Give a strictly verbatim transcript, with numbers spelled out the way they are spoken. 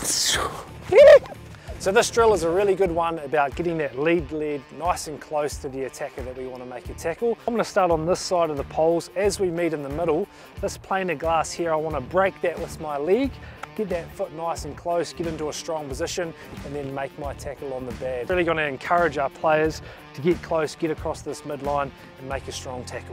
So this drill is a really good one about getting that lead leg nice and close to the attacker that we want to make a tackle. I'm going to start on this side of the poles. As we meet in the middle, this plane of glass here, I want to break that with my leg, get that foot nice and close, get into a strong position, and then make my tackle on the bad. Really going to encourage our players to get close, get across this midline, and make a strong tackle.